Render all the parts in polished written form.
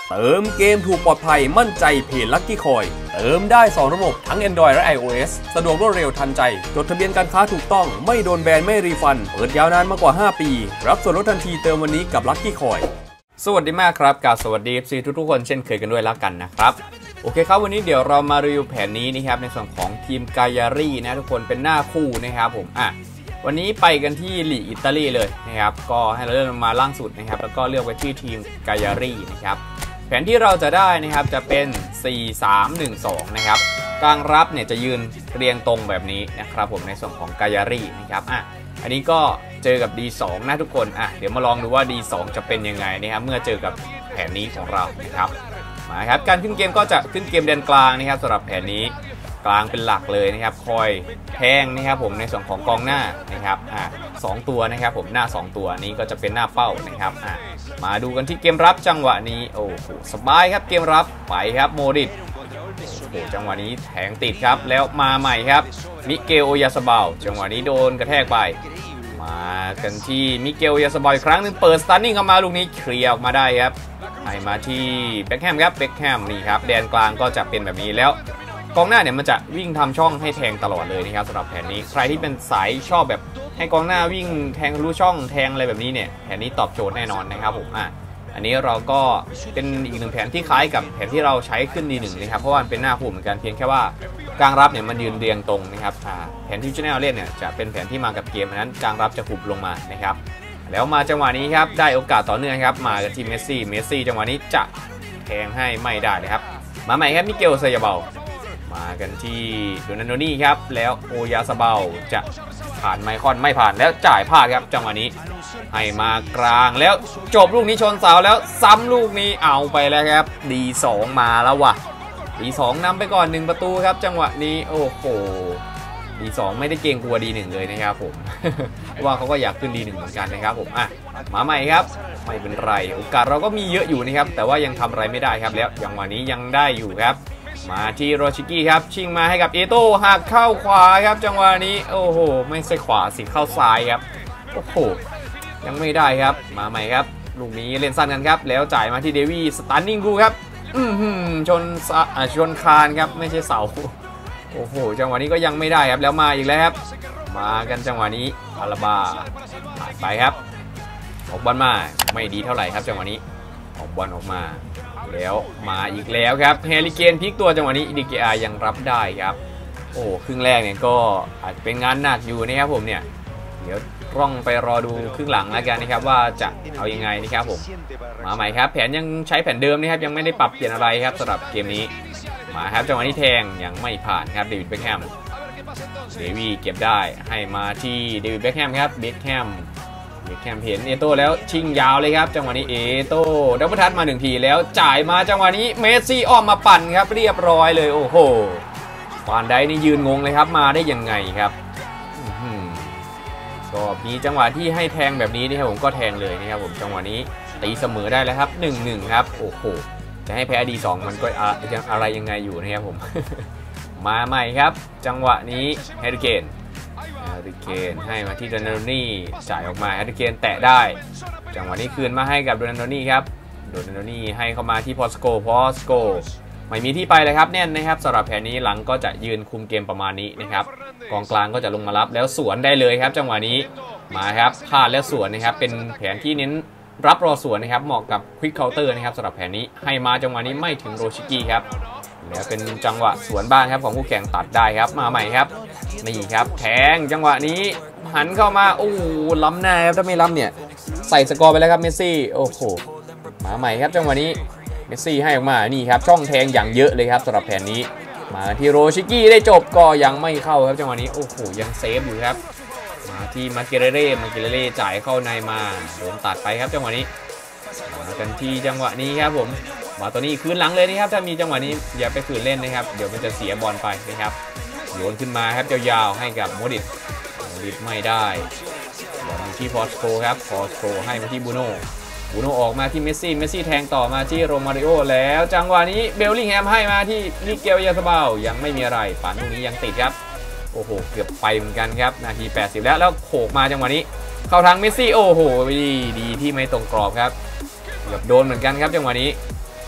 เติมเกมถูกปลอดภัยมั่นใจเพจ Lucky Coin เติมได้2ระบบทั้ง Android และ iOS สะดวกรวดเร็วทันใจจดทะเบียนการค้าถูกต้องไม่โดนแบนไม่รีฟันเปิดยาวนานมากกว่า5ปีรับส่วนลดทันทีเติมวันนี้กับ Lucky Coin สวัสดีมากครับกับสวัสดี FC ทุกๆคนเช่นเคยกันด้วยแล้วกันนะครับโอเคครับวันนี้เดี๋ยวเรามารีวิวแผนนี้นะครับในส่วนของทีมกายารี่นะทุกคนเป็นหน้าคู่นะครับผมวันนี้ไปกันที่ลีกอิตาลีเลยนะครับก็ให้เราเลือกมาล่างสุดนะครับแล้วก็เลือกไปที่ทีมกายารี่นะครับแผนที่เราจะได้นะครับจะเป็น 4-3-1-2 นะครับกลางรับเนี่ยจะยืนเรียงตรงแบบนี้นะครับผมในส่วนของกายารี่นะครับอันนี้ก็เจอกับ D2 นะทุกคนเดี๋ยวมาลองดูว่า D2 จะเป็นยังไงนะครับเมื่อเจอกับแผนนี้ของเรานะครับมาครับการขึ้นเกมก็จะขึ้นเกมแดนกลางนะครับสำหรับแผนนี้กลางเป็นหลักเลยนะครับคอยแทงนะครับผมในส่วนของกองหน้านะครับ2ตัวนะครับผมหน้า2ตัวนี้ก็จะเป็นหน้าเป้านะครับมาดูกันที่เกมรับจังหวะนี้โอ้โหสบายครับเกมรับไปครับโมดิตโอ้จังหวะนี้แทงติดครับแล้วมาใหม่ครับมิเกลโอยาสบาลจังหวะนี้โดนกระแทกไปมากันที่มิเกลโอยาสบาลอีกครั้งนึงเปิดสตาร์นิ่งเข้ามาลูกนี้เคลียร์ออกมาได้ครับให้มาที่เบคแฮมครับเบคแฮมนี่ครับแดนกลางก็จะเป็นแบบนี้แล้วกองหน้าเนี่ยมันจะวิ่งทำช่องให้แทงตลอดเลยนะครับสำหรับแผนนี้ใครที่เป็นสายชอบแบบให้กองหน้าวิ่งแทงรู้ช่องแทงอะไรแบบนี้เนี่ยแผนนี้ตอบโจทย์แน่นอนนะครับผมอันนี้เราก็เป็นอีกหนึ่งแผนที่คล้ายกับแผนที่เราใช้ขึ้นD1นะครับเพราะว่ามันเป็นหน้าคู่เหมือนกันเพียงแค่ว่ากลางรับเนี่ยมันยืนเรียงตรงนะครับแผนที่ชแนลเล่นเนี่ยจะเป็นแผนที่มากับเกมนั้นกลางรับจะหุบลงมานะครับแล้วมาจังหวะนี้ครับได้โอกาสต่อเนื่องครับมากันที่เมสซี่จังหวะนี้จะแทงให้ไม่ได้เลยครับมาใหม่ครับมิเกลเซยาเบลมากันที่โดนันโดนี่ครับแล้วโอยาสบาลจะผ่านไมคอนไม่ผ่านแล้วจ่ายพลาดครับจังหวะนี้ให้มากลางแล้วจบลูกนี้ชนเสาแล้วซ้ำลูกนี้เอาไปแล้วครับ D2 มาแล้วว่ะ D2 นำไปก่อน1ประตูครับจังหวะนี้โอ้โห D2 ไม่ได้เก่งกลัว D1 เลยนะครับผม ว่าเขาก็อยากขึ้น D1 เหมือนกันนะครับผมมาใหม่ครับไม่เป็นไรโอกาสเราก็มีเยอะอยู่นะครับแต่ว่ายังทำอะไรไม่ได้ครับแล้วจังหวะนี้ยังได้อยู่ครับมาที่โรชิกิครับชิงมาให้กับเอโต้หักเข้าขวาครับจังหวะนี้โอ้โหไม่ใช่ขวาสิเข้าซ้ายครับโอ้โหยังไม่ได้ครับมาใหม่ครับลูกนี้เล่นสั้นกันครับแล้วจ่ายมาที่เดวี่สตันนิ่งกูครับชนคานครับไม่ใช่เสาโอ้โหจังหวะนี้ก็ยังไม่ได้ครับแล้วมาอีกแล้วครับมากันจังหวะนี้อาราบาผ่านไปครับออกบอลมาไม่ดีเท่าไหร่ครับจังหวะนี้ออกบอลออกมาแล้วมาอีกแล้วครับแฮร์รี่เคนพลิกตัวจังหวะนี้ดีเกอายังรับได้ครับโอ้ครึ่งแรกเนี่ยก็อาจจะเป็นงานหนักอยู่นะครับผมเนี่ยเดี๋ยวต้องไปรอดูครึ่งหลังแล้วกันนะครับว่าจะเอายังไงนะครับผมมาใหม่ครับแผนยังใช้แผนเดิมนะครับยังไม่ได้ปรับเปลี่ยนอะไรครับสำหรับเกมนี้มาครับจังหวะนี้แทงยังไม่ผ่านครับเดวิดเบคแฮมเดวี่เก็บได้ให้มาที่เดวิดเบคแฮมครับเบคแฮมเห็นเอโต้แล้วชิงยาวเลยครับจังหวะนี้เอโต้ดับเบิลทัชมา1ทีแล้วจ่ายมาจังหวะนี้เมสซี่อ้อมมาปั่นครับเรียบร้อยเลยโอ้โหฟานไดนี่ยืนงงเลยครับมาได้ยังไงครับก็มีจังหวะที่ให้แทงแบบนี้นะครับผมก็แทงเลยนะครับผมจังหวะนี้ตีเสมอได้แล้วครับ 1-1 ครับโอ้โหจะให้แพ้ D2 มันก็ยังอะไรยังไงอยู่นะครับผม มาใหม่ครับจังหวะนี้แฮร์รี่เคนให้มาที่โดนัลโดนี่จ่ายออกมาแฮร์รี่เคนแตะได้จังหวะนี้คืนมาให้กับโดนัลโดนี่ครับโดนัลโดนี่ให้เข้ามาที่พอสโกไม่มีที่ไปเลยครับแน่นนะครับสำหรับแผนนี้หลังก็จะยืนคุมเกมประมาณนี้นะครับกองกลางก็จะลงมารับแล้วสวนได้เลยครับจังหวะนี้มาครับพลาดแล้วสวนนะครับเป็นแผนที่เน้นรับรอสวนนะครับเหมาะกับควิกเคาน์เตอร์นะครับสำหรับแผนนี้ให้มาจังหวะนี้ไม่ถึงโรชิกิครับแล้วเป็นจังหวะสวนบ้างครับของคู่แข่งตัดได้ครับมาใหม่ครับนี่ครับแทงจังหวะนี้หันเข้ามาโอ้ล้ำหน้าครับถ้าไม่ล้ำเนี่ยใส่สกอร์ไปแล้วครับเมสซี่โอ้โหมาใหม่ครับจังหวะนี้เมสซี่ให้ออกมานี่ครับช่องแทงอย่างเยอะเลยครับสำหรับแผนนี้มาที่โรชิกิได้จบก็ยังไม่เข้าครับจังหวะนี้โอ้โหยังเซฟอยู่ครับมาที่มาเกเรเร่จ่ายเข้าในมาโดนตัดไปครับจังหวะนี้มากันที่จังหวะนี้ครับผมมาตัวนี้คืนหลังเลยนะครับถ้ามีจังหวะนี้อย่าไปฝืนเล่นนะครับเดี๋ยวมันจะเสียบอลไปนะครับโยนขึ้นมาครับยาวๆให้กับโมดิตไม่ได้บอลที่พอสโกครับพอสโกให้มาที่บูโน่ออกมาที่เมสซี่แทงต่อมาที่โรมาริโอแล้วจังหวะนี้เบลลิงแฮมให้มาที่มิเกลยาสบาลยังไม่มีอะไรป่านลูกนี้ยังติดครับโอ้โหเกือบไปเหมือนกันครับนาที80แล้วโขกมาจังหวะนี้เข้าทางเมสซี่โอ้โหดีที่ไม่ตรงกรอบครับเกือบโดนเหมือนกันครับจังหวะนี้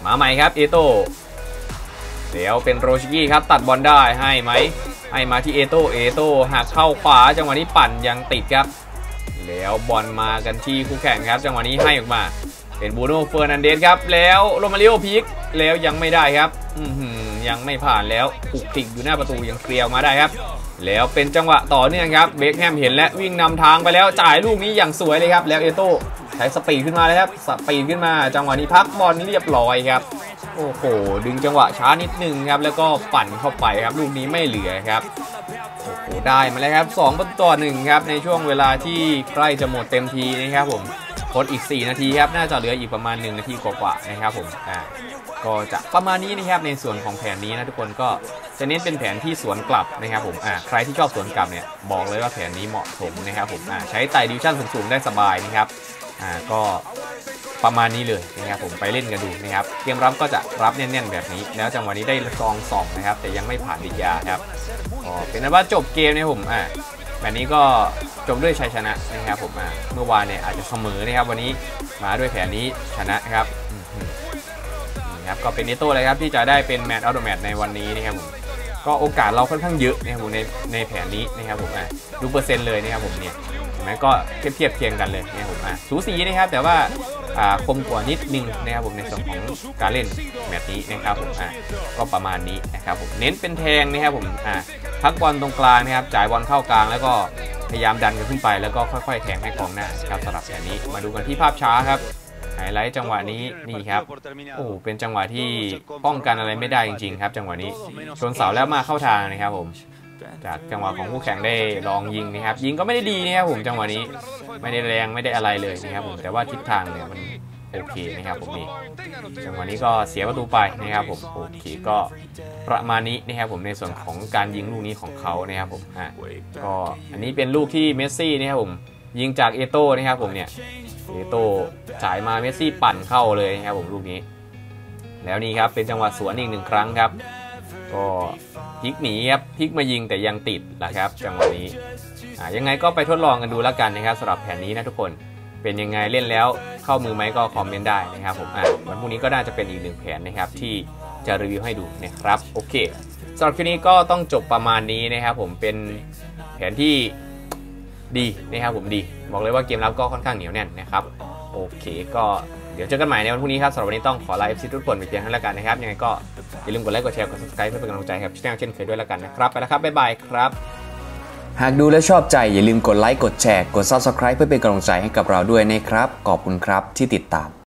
มาใหม่ครับเอโต้เดี๋ยวเป็นโรชิกี้ครับตัดบอลได้ให้ไหมให้มาที่เอโต้หักเข้าขวาจังหวะนี้ปั่นยังติดครับแล้วบอลมากันที่คู่แข่งครับจังหวะนี้ให้ออกมาเป็นบูโน่เฟอร์นันเดสครับแล้วโรมาริโอพีกแล้วยังไม่ได้ครับยังไม่ผ่านแล้วปุกติกอยู่หน้าประตูยังเคลียร์มาได้ครับแล้วเป็นจังหวะต่อเนื่องครับเบคแฮมเห็นและวิ่งนำทางไปแล้วจ่ายลูกนี้อย่างสวยเลยครับแล้วเอโต้ใช้สปีดขึ้นมาเลยครับสปีดขึ้นมาจังหวะนี้พักบอลเรียบร้อยครับโอ้โหดึงจังหวะช้านิดนึงครับแล้วก็ปั่นเข้าไปครับลูกนี้ไม่เหลือครับโอ้โหได้มาแล้วครับ2-1ครับในช่วงเวลาที่ใกล้จะหมดเต็มทีนะครับผมทดอีก4นาทีครับน่าจะเหลืออีกประมาณ1นาทีกว่าๆนะครับผมก็จะประมาณนี้นะครับในส่วนของแผนนี้นะทุกคนก็จะเน้นเป็นแผนที่สวนกลับนะครับผมใครที่ชอบสวนกลับเนี่ยบอกเลยว่าแผนนี้เหมาะสมนะครับผมใช้ไต่ดิวชั่นสูงๆได้สบายนะครับก็ประมาณนี้เลยนะครับผมไปเล่นกันดูนะครับเกมรับก็จะรับแน่นๆแบบนี้แล้วจังหวะนี้ได้ซอง2นะครับแต่ยังไม่ผ่านดิยาครับเป็นนั้นว่าจบเกมนะครับผมแบบนี้ก็จบด้วยชัยชนะนะครับผมเมื่อวานเนี่ยอาจจะเสมอนะครับวันนี้มาด้วยแผนนี้ชนะครับครับก็เป็นเนโต้เลยครับที่จะได้เป็นแมตช์เอาท์เดอะแมตช์ในวันนี้นะครับผมก็โอกาสเราค่อนข้างเยอะนะครับผมในแผนนี้นะครับผมดูเปอร์เซ็นต์เลยนะครับผมเนี่ยเห็นไหมก็เทียบเคียงกันเลยนะครับผมสูสีนะครับแต่ว่าคมกว่านิดนึงนะครับผมในส่วนของการเล่นแมตช์นี้นะครับผมก็ประมาณนี้นะครับผมเน้นเป็นแทงนะครับผมพักบอลตรงกลางนะครับจ่ายบอลเข้ากลางแล้วก็พยายามดันกันขึ้นไปแล้วก็ค่อยๆแทงให้กองหน้าครับสำหรับแผนนี้มาดูกันที่ภาพช้าครับไฮไลท์จังหวะนี้นี่ครับโอ้เป็นจังหวะที่ป้องกันอะไรไม่ได้จริงๆครับจังหวะนี้ชนเสาแล้วมาเข้าทางนะครับผมจากจังหวะของคู่แข่งได้ลองยิงนะครับยิงก็ไม่ได้ดีนะครับผมจังหวะนี้ไม่ได้แรงไม่ได้อะไรเลยนะครับผมแต่ว่าทิศทางเนี่ยมันโอเคนะครับผมนี่จังหวะนี้ก็เสียประตูไปนะครับผมโอเคก็ประมาณนี้นะครับผมในส่วนของการยิงลูกนี้ของเขานะครับผมก็อันนี้เป็นลูกที่เมสซี่นะครับผมยิงจากเอโต้นะครับผมเนี่ยเอโต้จ่ายมาเมสซี่ปั่นเข้าเลยนะครับผมลูกนี้แล้วนี่ครับเป็นจังหวะสวนอีก1ครั้งครับก็พลิกหนีครับพลิกมายิงแต่ยังติดนะครับจังหวะนี้ยังไงก็ไปทดลองกันดูแล้วกันนะครับสำหรับแผนนี้นะทุกคนเป็นยังไงเล่นแล้วเข้ามือไหมก็คอมเมนต์ได้นะครับผมวันพรุ่งนี้ก็น่าจะเป็นอีก1แผนนะครับที่จะรีวิวให้ดูนะครับโอเคสำหรับคลิปนี้ก็ต้องจบประมาณนี้นะครับผมเป็นแผนที่ดีนะครับผมดีบอกเลยว่าเกมรับก็ค่อนข้างเหนียวแน่นนะครับโอเคก็เดี๋ยวเจอกันใหม่ในวันพรุ่งนี้ครับสำหรับวันนี้ต้องขอลา FC ทุกคนไปเพียงเท่านี้แล้วกันนะครับยังไงก็อย่าลืมกดไลค์กดแชร์กด Subscribe เพื่อเป็นกำลังใจให้กับช่องเช่นเคยด้วยแล้วกันนะครับไปแล้วครับบ๊ายบายครับหากดูและชอบใจอย่าลืมกดไลค์กดแชร์กด Subscribe เพื่อเป็นกำลังใจให้กับเราด้วยนะครับขอบคุณครับที่ติดตาม